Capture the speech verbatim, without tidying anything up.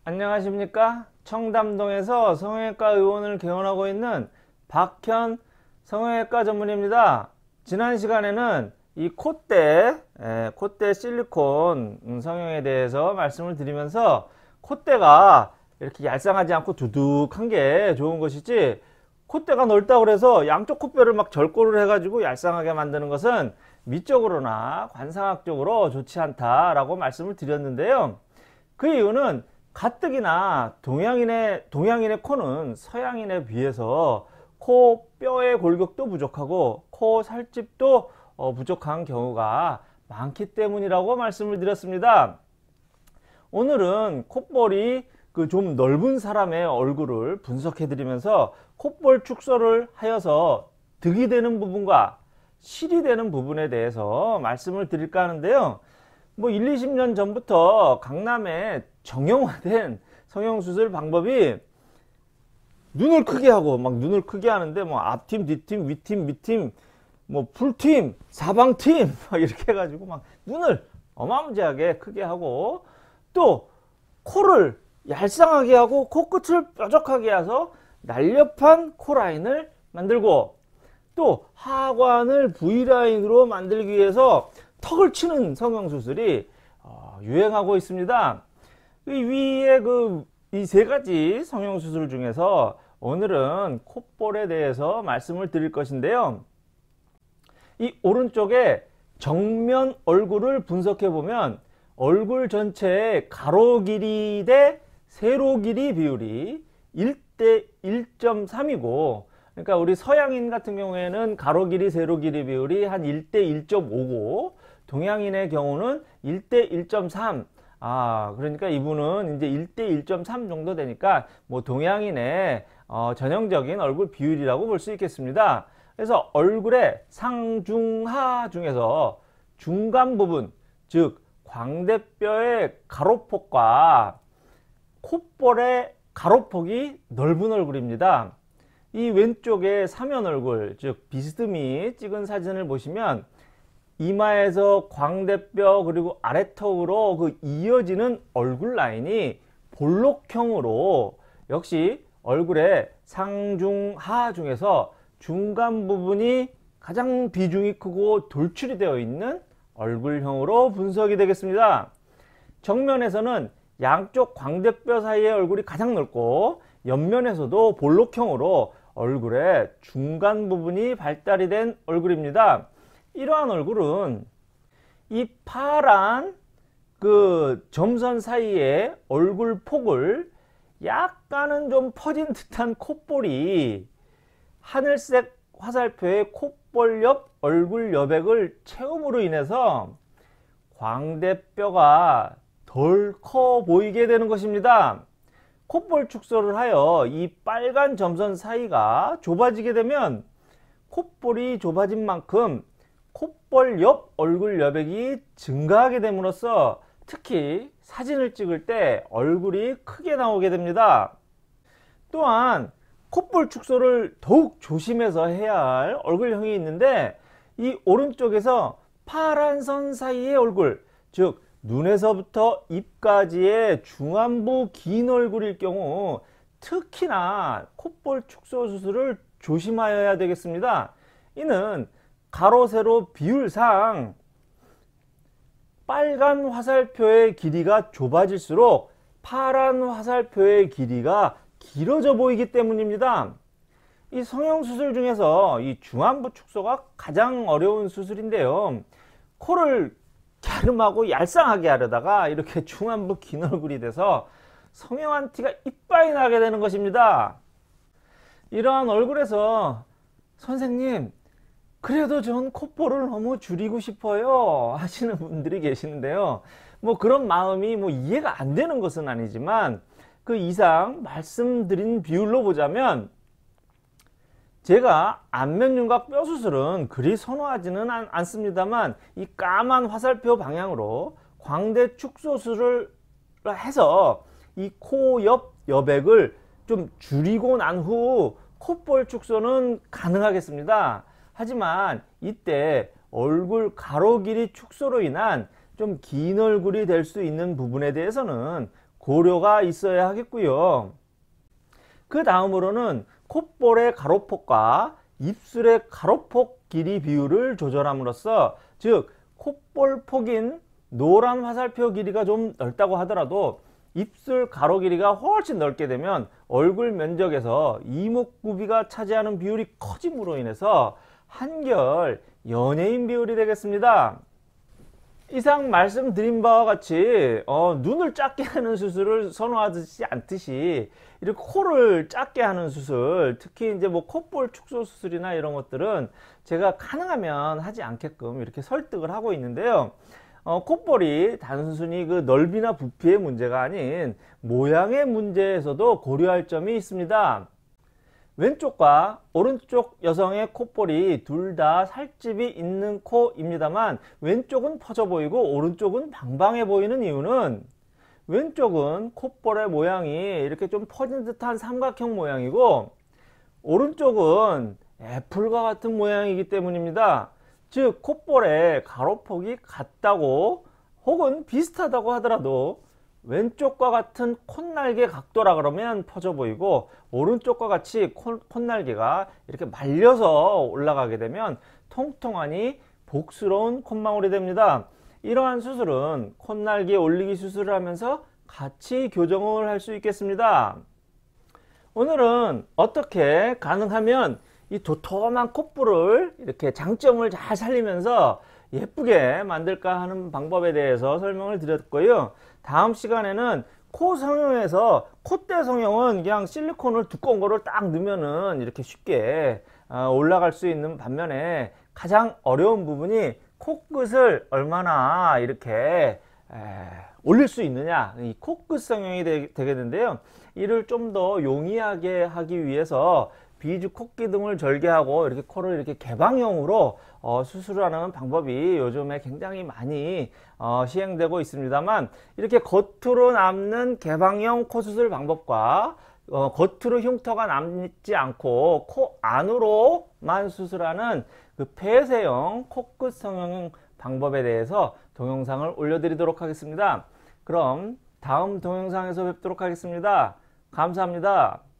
안녕하십니까? 청담동에서 성형외과 의원을 개원하고 있는 박현 성형외과 전문의입니다. 지난 시간에는 이 콧대, 에, 콧대 실리콘 음, 성형에 대해서 말씀을 드리면서 콧대가 이렇게 얄쌍하지 않고 두둑한 게 좋은 것이지, 콧대가 넓다고 해서 양쪽 콧뼈를 막 절골을 해가지고 얄쌍하게 만드는 것은 미적으로나 관상학적으로 좋지 않다라고 말씀을 드렸는데요. 그 이유는 가뜩이나 동양인의 동양인의 코는 서양인에 비해서 코 뼈의 골격도 부족하고 코 살집도 어, 부족한 경우가 많기 때문이라고 말씀을 드렸습니다. 오늘은 콧볼이 그 좀 넓은 사람의 얼굴을 분석해 드리면서 콧볼 축소를 하여서 득이 되는 부분과 실이 되는 부분에 대해서 말씀을 드릴까 하는데요. 뭐 일, 이십 년 전부터 강남에 정형화된 성형수술 방법이 눈을 크게 하고 막 눈을 크게 하는데 뭐 앞팀, 뒷팀, 윗팀, 밑팀, 뭐 풀팀, 사방팀 막 이렇게 해가지고 막 눈을 어마무지하게 크게 하고, 또 코를 얄쌍하게 하고 코끝을 뾰족하게 해서 날렵한 코라인을 만들고, 또 하관을 V라인으로 만들기 위해서 턱을 치는 성형수술이 어, 유행하고 있습니다. 이 위에 그 이 세 가지 성형수술 중에서 오늘은 콧볼에 대해서 말씀을 드릴 것인데요. 이 오른쪽에 정면 얼굴을 분석해 보면 얼굴 전체의 가로 길이 대 세로 길이 비율이 일 대 일 점 삼이고, 그러니까 우리 서양인 같은 경우에는 가로 길이 세로 길이 비율이 한 일 대 일 점 오고 동양인의 경우는 일 대 일 점 삼. 아, 그러니까 이분은 이제 일 대 일 점 삼 정도 되니까 뭐 동양인의 어, 전형적인 얼굴 비율이라고 볼 수 있겠습니다. 그래서 얼굴의 상중하 중에서 중간 부분, 즉 광대뼈의 가로폭과 콧볼의 가로폭이 넓은 얼굴입니다. 이 왼쪽의 사면 얼굴, 즉 비스듬히 찍은 사진을 보시면 이마에서 광대뼈 그리고 아래턱으로 그 이어지는 얼굴 라인이 볼록형으로, 역시 얼굴의 상중하 중에서 중간 부분이 가장 비중이 크고 돌출이 되어 있는 얼굴형으로 분석이 되겠습니다. 정면에서는 양쪽 광대뼈 사이의 얼굴이 가장 넓고 옆면에서도 볼록형으로 얼굴의 중간 부분이 발달이 된 얼굴입니다. 이러한 얼굴은 이 파란 그 점선 사이의 얼굴 폭을 약간은 좀 퍼진 듯한 콧볼이 하늘색 화살표의 콧볼 옆 얼굴 여백을 채움으로 인해서 광대뼈가 덜 커 보이게 되는 것입니다. 콧볼 축소를 하여 이 빨간 점선 사이가 좁아지게 되면 콧볼이 좁아진 만큼 콧볼 옆 얼굴 여백이 증가하게 됨으로써 특히 사진을 찍을 때 얼굴이 크게 나오게 됩니다. 또한 콧볼 축소를 더욱 조심해서 해야 할 얼굴형이 있는데, 이 오른쪽에서 파란 선 사이의 얼굴, 즉 눈에서부터 입까지의 중안부 긴 얼굴일 경우 특히나 콧볼 축소 수술을 조심하여야 되겠습니다. 이는 가로 세로 비율상 빨간 화살표의 길이가 좁아질수록 파란 화살표의 길이가 길어져 보이기 때문입니다. 이 성형수술 중에서 이 중안부 축소가 가장 어려운 수술인데요. 코를 갸름하고 얄쌍하게 하려다가 이렇게 중안부 긴 얼굴이 돼서 성형한 티가 이빠이 나게 되는 것입니다. 이러한 얼굴에서 선생님, 그래도 전 콧볼을 너무 줄이고 싶어요 하시는 분들이 계시는데요. 뭐 그런 마음이 뭐 이해가 안 되는 것은 아니지만, 그 이상 말씀드린 비율로 보자면 제가 안면윤곽 뼈 수술은 그리 선호하지는 않, 않습니다만 이 까만 화살표 방향으로 광대 축소 수술을 해서 이 코 옆 여백을 좀 줄이고 난 후 콧볼 축소는 가능하겠습니다. 하지만 이때 얼굴 가로 길이 축소로 인한 좀 긴 얼굴이 될 수 있는 부분에 대해서는 고려가 있어야 하겠고요. 그 다음으로는 콧볼의 가로폭과 입술의 가로폭 길이 비율을 조절함으로써, 즉 콧볼 폭인 노란 화살표 길이가 좀 넓다고 하더라도 입술 가로 길이가 훨씬 넓게 되면 얼굴 면적에서 이목구비가 차지하는 비율이 커짐으로 인해서 한결 연예인 비율이 되겠습니다. 이상 말씀드린 바와 같이 어, 눈을 작게 하는 수술을 선호하지 않듯이 이렇게 코를 작게 하는 수술, 특히 이제 뭐 콧볼 축소 수술이나 이런 것들은 제가 가능하면 하지 않게끔 이렇게 설득을 하고 있는데요. 어, 콧볼이 단순히 그 넓이나 부피의 문제가 아닌 모양의 문제에서도 고려할 점이 있습니다. 왼쪽과 오른쪽 여성의 콧볼이 둘 다 살집이 있는 코입니다만, 왼쪽은 퍼져 보이고 오른쪽은 방방해 보이는 이유는, 왼쪽은 콧볼의 모양이 이렇게 좀 퍼진 듯한 삼각형 모양이고 오른쪽은 애플과 같은 모양이기 때문입니다. 즉 콧볼의 가로폭이 같다고 혹은 비슷하다고 하더라도 왼쪽과 같은 콧날개 각도라 그러면 퍼져 보이고, 오른쪽과 같이 콧, 콧날개가 이렇게 말려서 올라가게 되면 통통하니 복스러운 콧망울이 됩니다. 이러한 수술은 콧날개 올리기 수술을 하면서 같이 교정을 할 수 있겠습니다. 오늘은 어떻게 가능하면 이 도톰한 콧볼을 이렇게 장점을 잘 살리면서 예쁘게 만들까 하는 방법에 대해서 설명을 드렸고요. 다음 시간에는 코 성형에서, 콧대 성형은 그냥 실리콘을 두꺼운 거를 딱 넣으면은 이렇게 쉽게 올라갈 수 있는 반면에, 가장 어려운 부분이 코끝을 얼마나 이렇게 올릴 수 있느냐, 이 코끝 성형이 되, 되겠는데요. 이를 좀 더 용이하게 하기 위해서 비주 콧기둥을 절개하고 이렇게 코를 이렇게 개방형으로 어, 수술하는 방법이 요즘에 굉장히 많이 어, 시행되고 있습니다만, 이렇게 겉으로 남는 개방형 코 수술 방법과 어, 겉으로 흉터가 남지 않고 코 안으로만 수술하는 그 폐쇄형 코끝 성형 방법에 대해서 동영상을 올려드리도록 하겠습니다. 그럼 다음 동영상에서 뵙도록 하겠습니다. 감사합니다.